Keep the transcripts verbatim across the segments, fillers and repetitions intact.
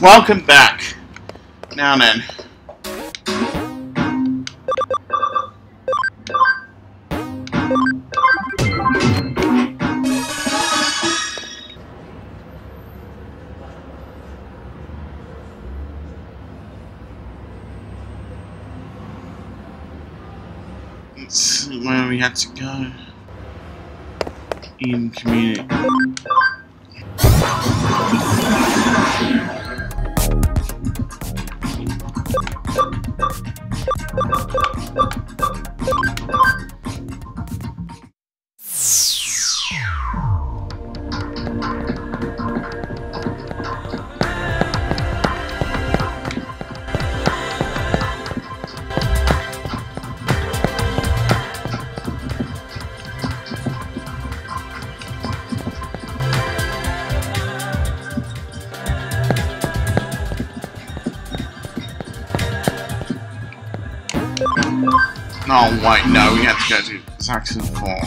Welcome back. Now then. Let's see where we had to go. In community. Oh wait, no, we have to go to Saxon Falls.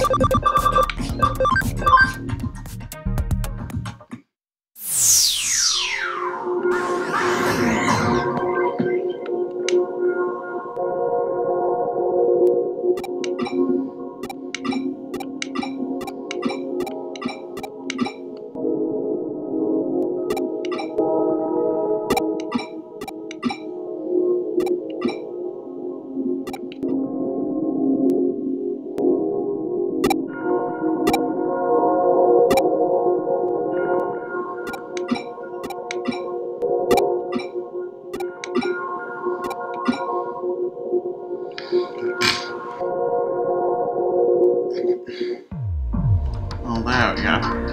Oh, there we go.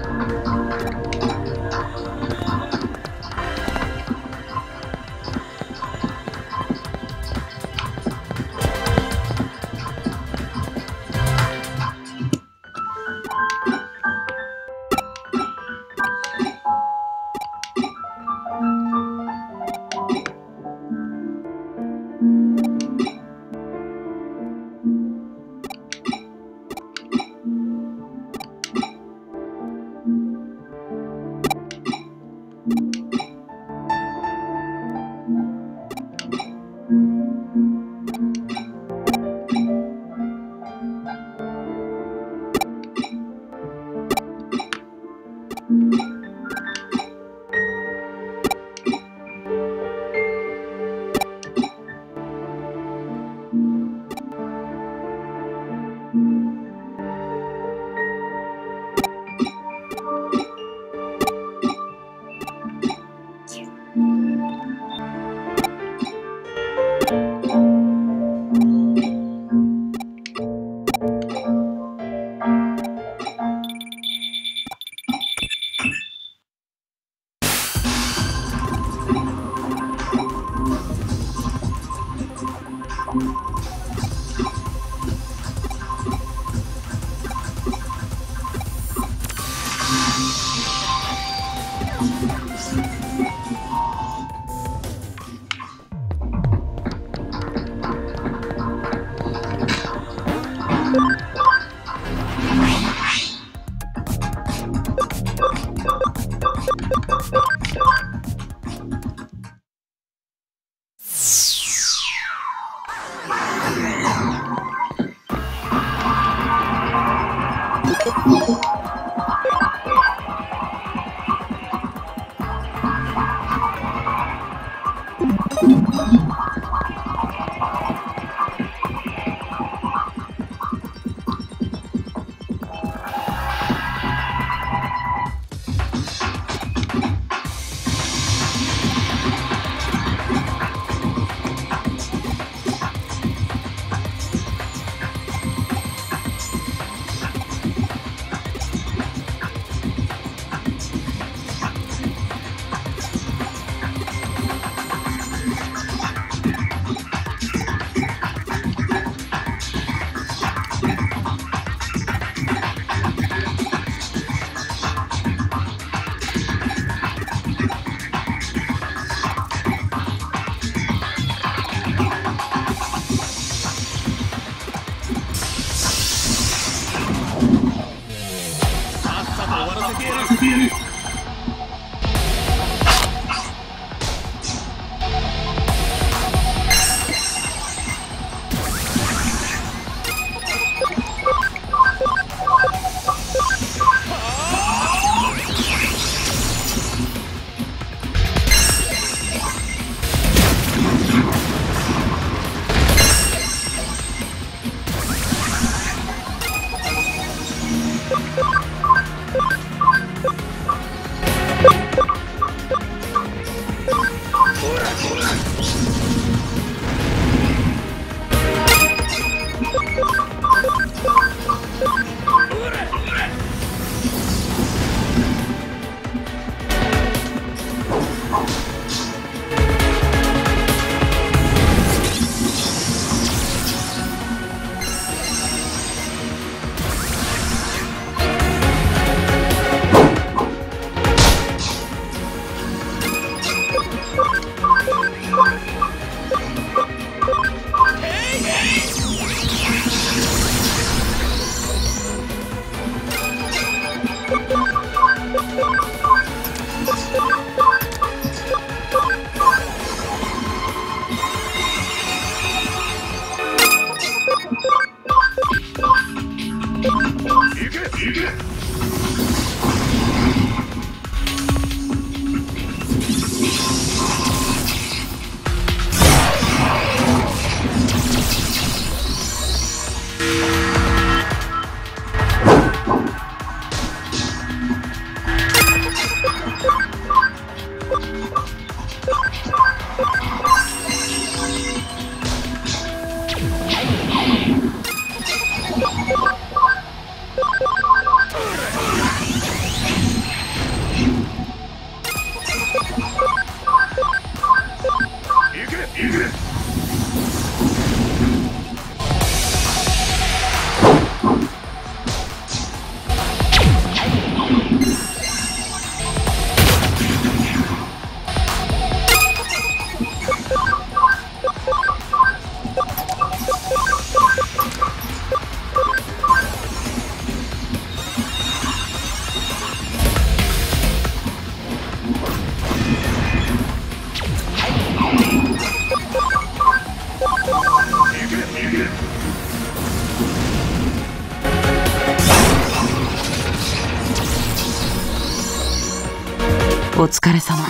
お疲れ様。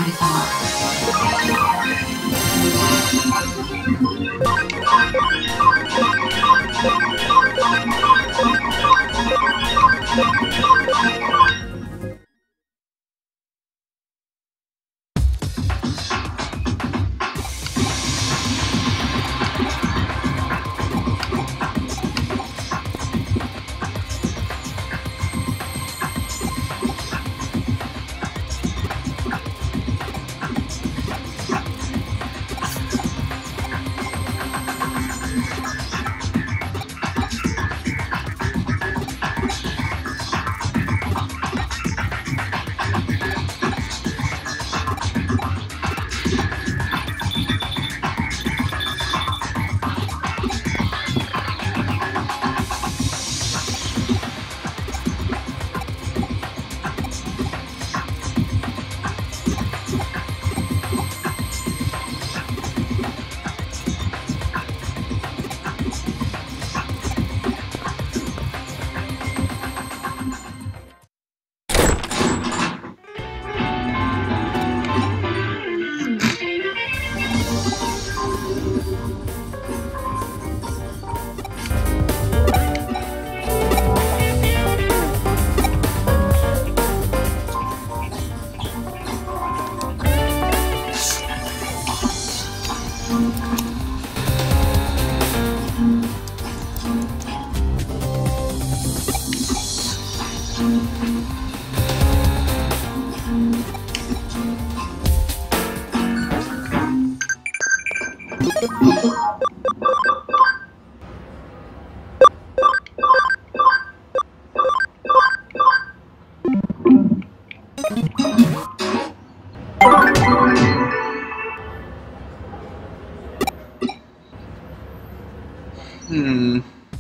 Hmm.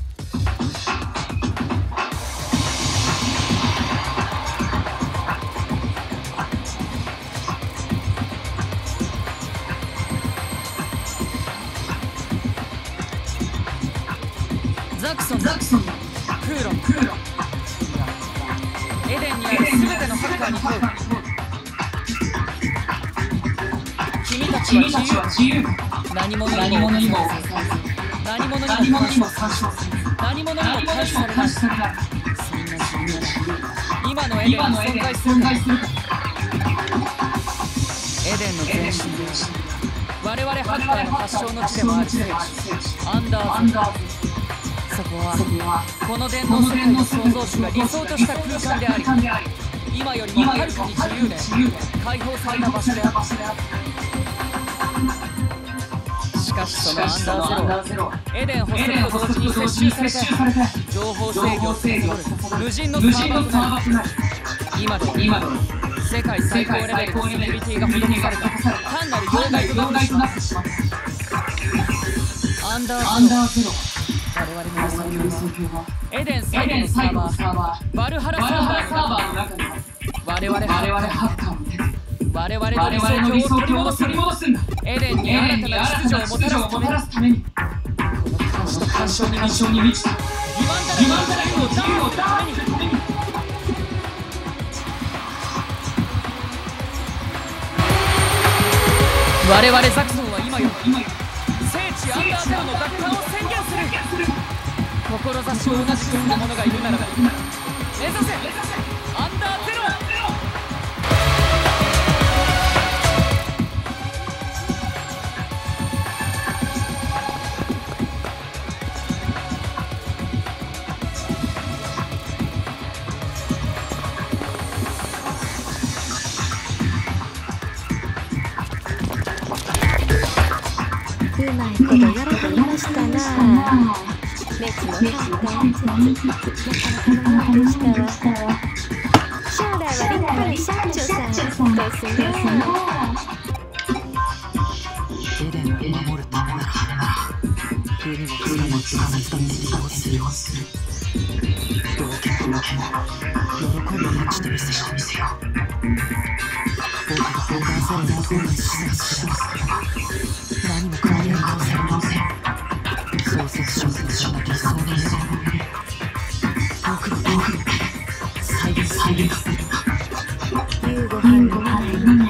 Zaxxon、クーロン、エデンにあるすべてのハッカーに問う。君たちは自由。何者にも何者にも干渉せず、何者にも監視されない。そんな自由、今のエデンに存在するか。エデンの前身、我々ハッカーの発祥の地でもある聖地、アンダーズ。そこはこの電脳世界の創造主が理想とした空間であり、今よりもはるかに自由で解放された場所である。しかしそのアンダーゼロはエデン発足と同時に接収されて情報制御を司る無人のサーバーとなり、今では世界最高レベルのセキュリティが施された単なる妖怪となってしまった。アンダーゼロ、我々の理想郷はエデン最後のサーバーバルハラサーバーの中に我々ハッカーの手で我々の理想郷を取り戻すんだ。エデンに新たな秩序をもたらすために、この監視と干渉に満ちた欺瞞だらけの自由を打破するために、我々ザクソンは今よ聖地アンダーゼロの奪還を宣言する。志を同じくする者がいるならば目指せアンダーゼロ。 うまいことやられましたな。熱も入ったなかなかのものでしたわ。将来は立派な社長さんですね。 エデンを守るためなら上にも下にもつかないと利用する。どうけも喜びを感じてみせよう。僕がアンダーゼロに統一しなければ何も変わりありません。創設小説者の理想のエデンを僕の再現する。 夕ご飯の前に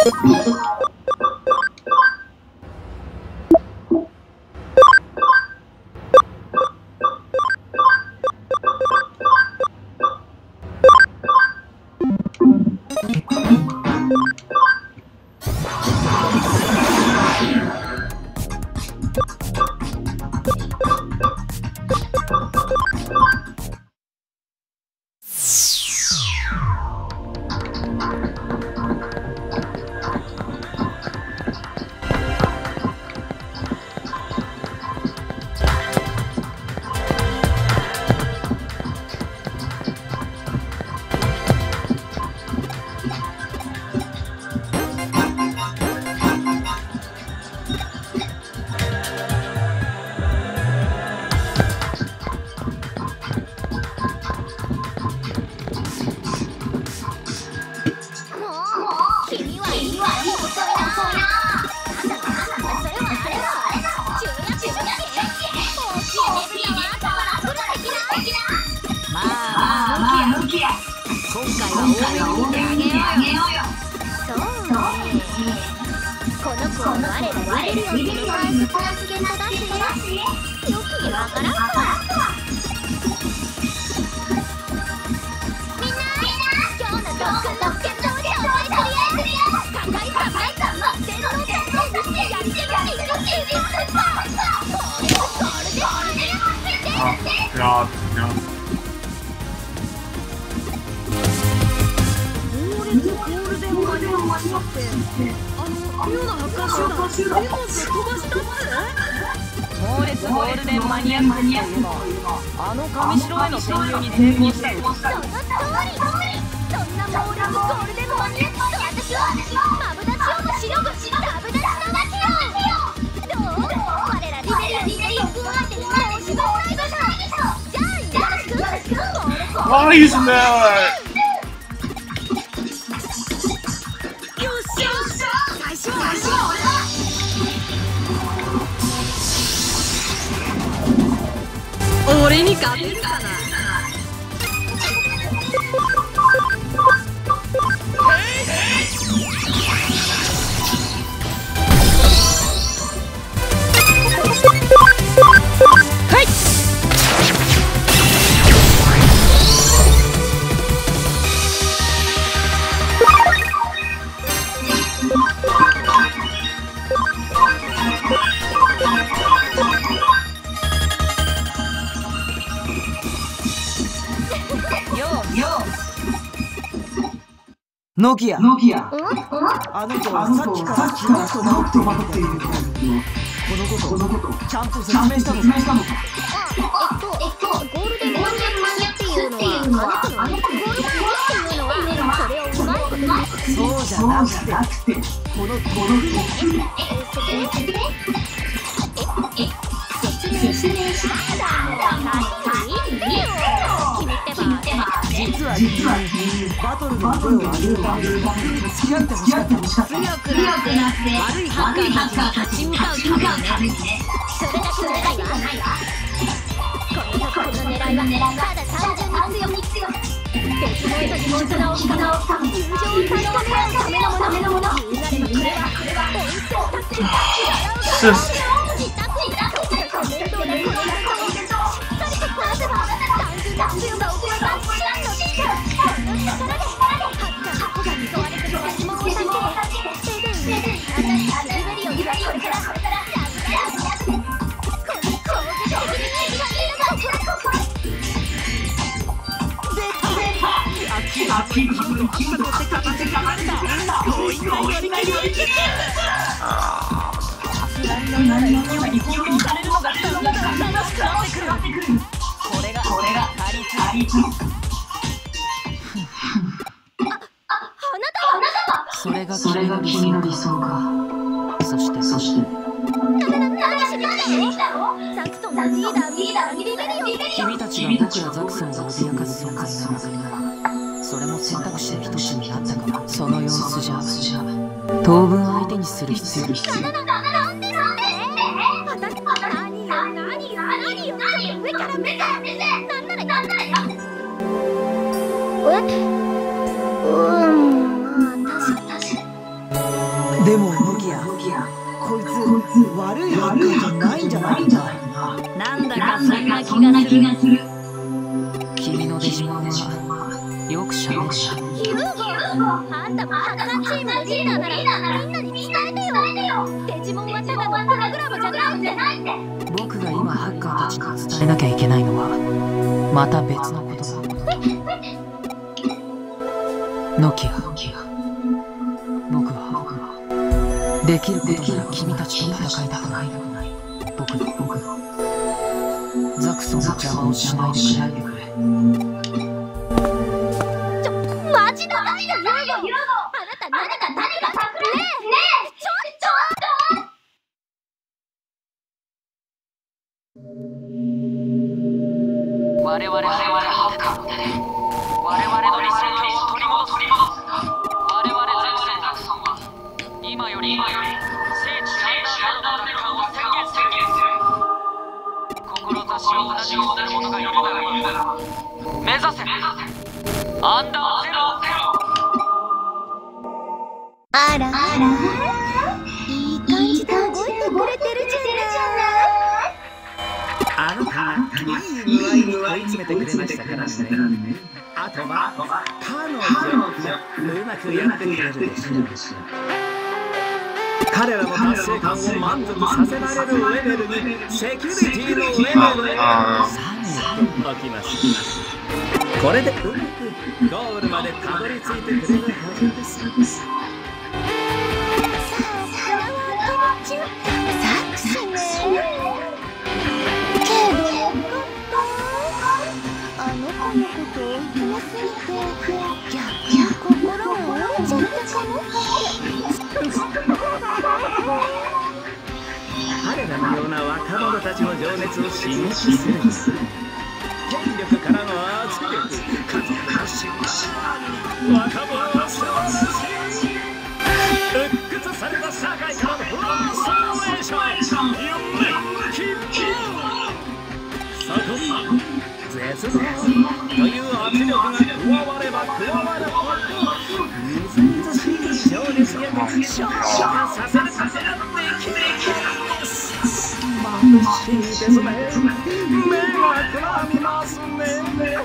Why are you using that? ノキア、ノキア、 あの子はさっきから気がと直ってまっている。このこと、このこと、ちゃんと説明したのか。 えっと、ゴールデンマニアックっていうのは、あの子のゴールデンっていうのは、それをうまいことに。 そうじゃなくて、この、この、 え、説明説明しました。 実は実はバトルの声を上げるために付き合ってほしかった。 強くなって悪いハッカーたちに立ち向かうためにね。それだけじゃないわ。この作の狙いはただ単純に強く別の人に絆を深め友情を確かめ合うためのもの。言うなればこれは本当だって自宅にだと面倒なこの人をしっかりと壊せば単純な強さを超えた真の力でハッカーの子が救われてる質問を助けてセブンにあなたに滑りを言われこれからこの攻撃的にいい感じのところ熱い気分とってかけてかまれた。強引なやりがいを生きてる。何のように攻撃されるのがだんだん楽しくなってくる。これがこれが他律。 それが君の理想か。そしてそして君たちが僕らザクソンを脅かす存在なら、それも選択肢の一つになったから。その様子じゃ当分相手にする必要なんでなんで私何よ何よ何よ上から目から目線なんならなんならえうんまあ確かに確かにでもノキア、こいつ悪いハッカーじゃないんじゃないかな。 なんだかそんな気がする。 君のデジモンはよくしゃべる。 ヒューゴ、あんたもハッカーチームのリーダーならみんなに伝えてよ。デジモンはただのプログラムじゃないって。 僕が今ハッカーたちに伝えなきゃいけないのはまた別のことだ。ノキア、僕はできることなら君たちと戦いたくない。僕のザクソンの邪魔をしないでくれ。 ちょ、マジだよ、ヒューゴ。あなた何か何か隠れねえ、ちょちょっと。 我々ハッカーの手で我々の理想郷を取り戻す。我々ザクソンは今より聖地アンダーワールドの奪還を宣言する。志を同じような者がいるならば目指せアンダーゼロ。 あらあら、いい感じで動いてくれてるじゃない。 あなた、いい具合に追い詰めてくれましたからね。あとは彼女がうまくやってくれるでしょう。彼らの達成感を満足させられるレベルにセキュリティのレベルを下げておきます。これでうまくゴールまでたどり着いてくれるはずです。 あの子のことを褒めすぎて逆に心が折れちゃったかも。 彼らのような若者たちの情熱を刺激する権力からの圧力、家族の信頼、若者は素晴らしい。鬱屈された社会からのフランストレーション、夢、希望、そこに絶望という圧力が加われば加わるほどみずみずしい情熱へと昇華させることができるんです。眩しいですね。目がくらみますね。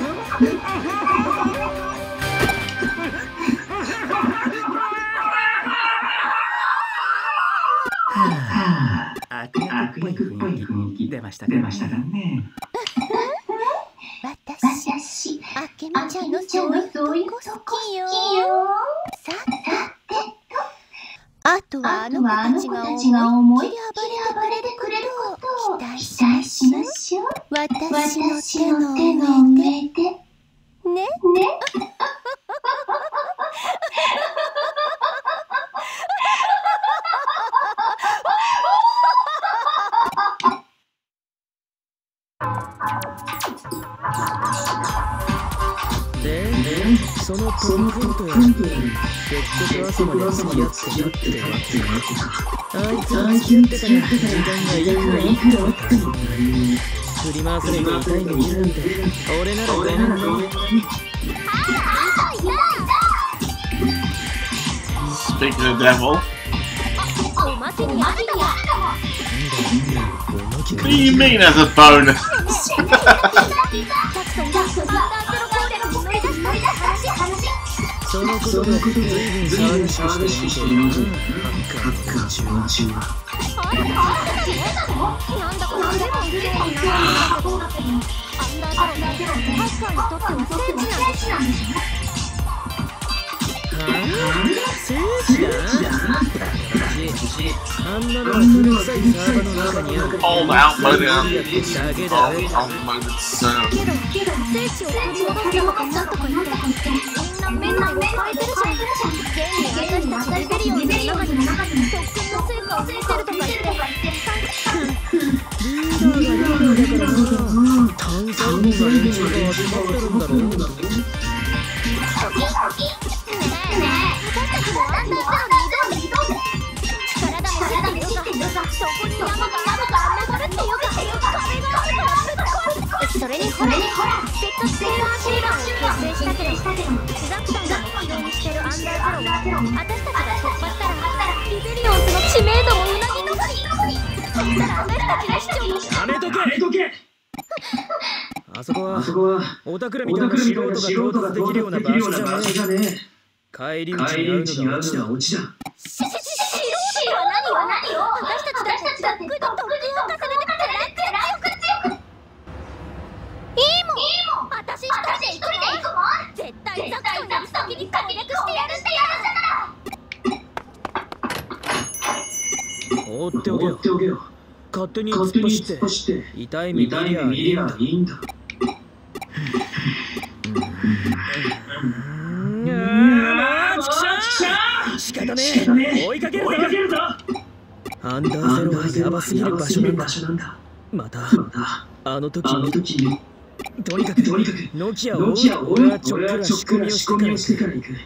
悪役っぽい雰囲気出ましたかね。 私、あけみちゃんのそういうとこ好きよ。さてと、あとはあの子たちが思いっきり暴れてくれることを期待しましょう。私の手の上でね。ね。 で、そのトム君とやって結局朝まで付き合ってたってわけか。あいつが付き合ってたら時間がいくらいくらあっても振り回されて痛い目見るなんて俺ならごめんね。 Speaking of devil. What do you mean as a bonus? そのことで随分騒がしくしてるみたいな。ハッカー中は中は。 なんだか随分綺麗になってるアンダーゼロってハッカーにとっては聖地なんですよ。 聖地だ？あんなのは古臭いサーバーの中にある。 All outmoded outmoded server. けど聖地を取り戻すのかなんとか言ってみんな面内を変えてるじゃん。現に私たちレベリオンの中に特訓の成果を見せるとか言ってリーダーがリーダーだからな。炭酸の連中が集まってるんだろう。 ねえ私たちもアンダーゼロに挑んで体も知ってるよさ。そこに山があるから登るっていうか壁があるからそれにほらせっかくセーラーシーラーを結成したけどザクさんが目標にしてるアンダーゼロを私たちが突破したら立ゼリオンズの知名度もうなぎ登り。そしたら私たちの市長にやめとけやめとけ。あそこはオタクらみたいな素人が到達できるような場所じゃねえ。帰り道に会うのがオチだ。 ししし素人は何よ。私たちだって得意と得意を重ねてから強く強く。いいもん。私一人で行くもん。絶対ザクソンより先に攻略してやるんだよ。 放っておけよ。勝手に突っ走って痛い目見りゃいいんだ。仕方ねえ、追いかけるぞ。アンダーゼロはヤバすぎる場所なんだ。またあの時にとにかくノキアを俺はちょっくら仕組みをしてから行く。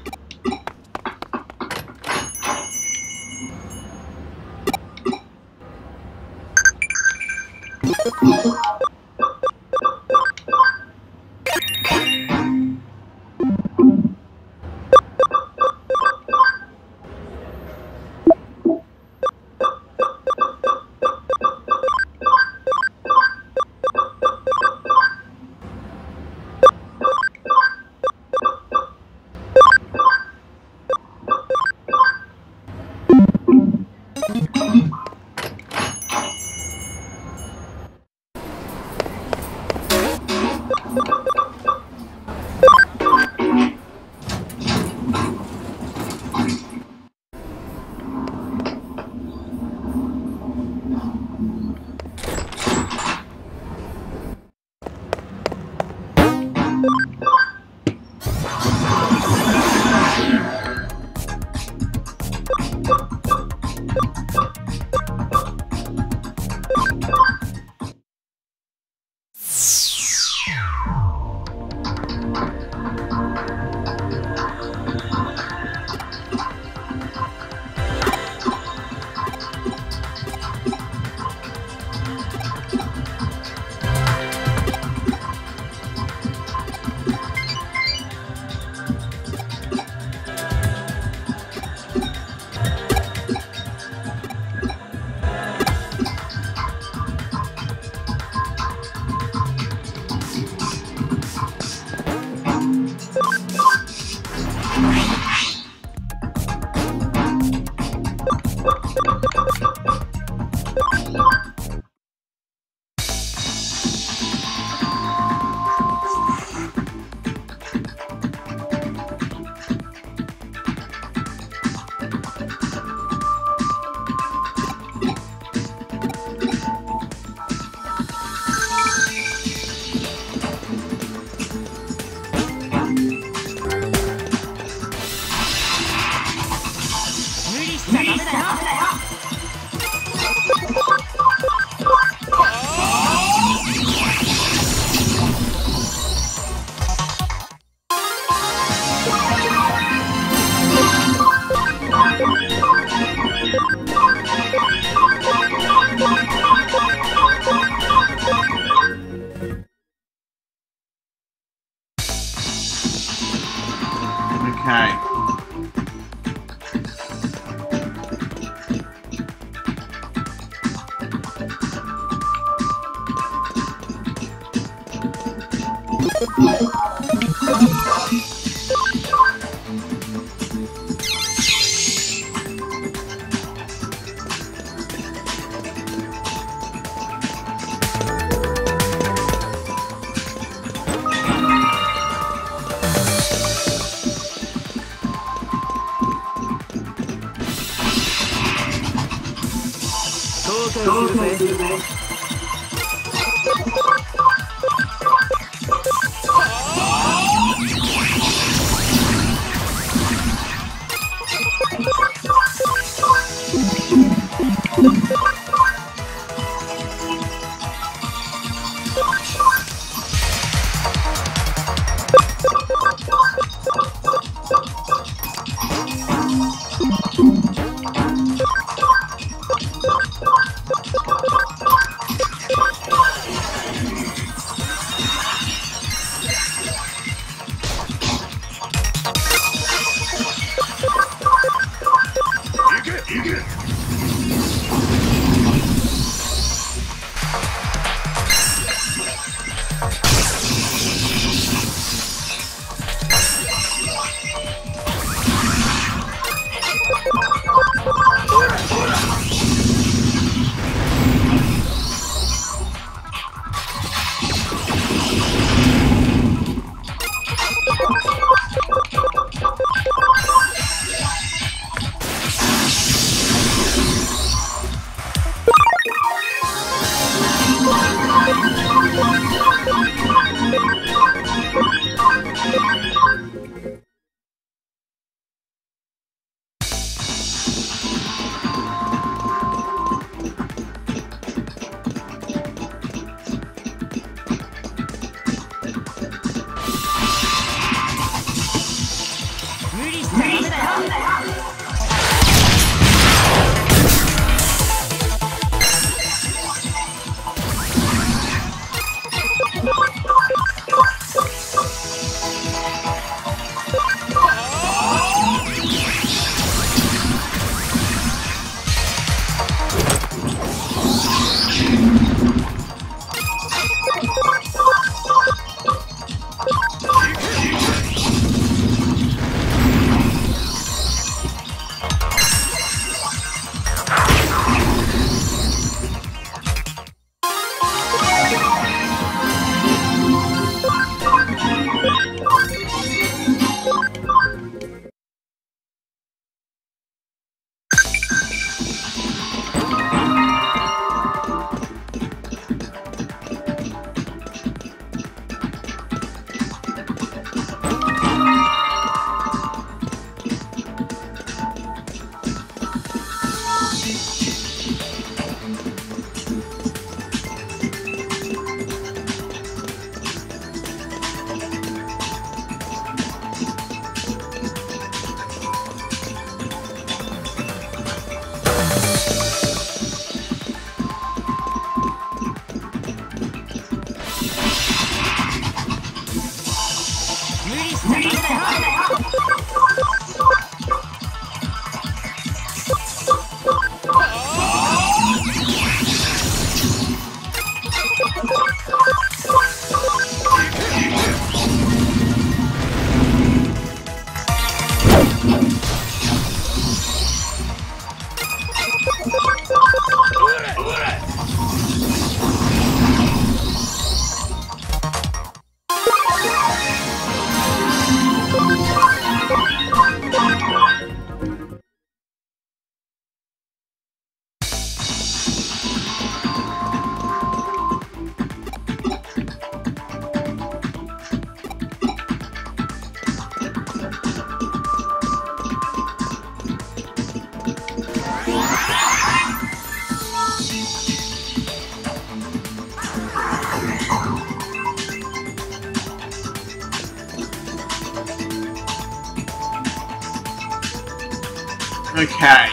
Okay.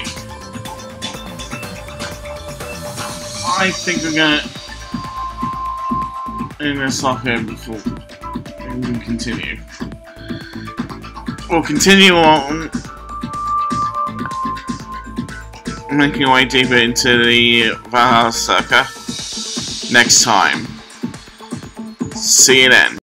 I think we're gonna end this off here before we continue. We'll continue on making our way deeper into the Valhalla Circa next time. See you then.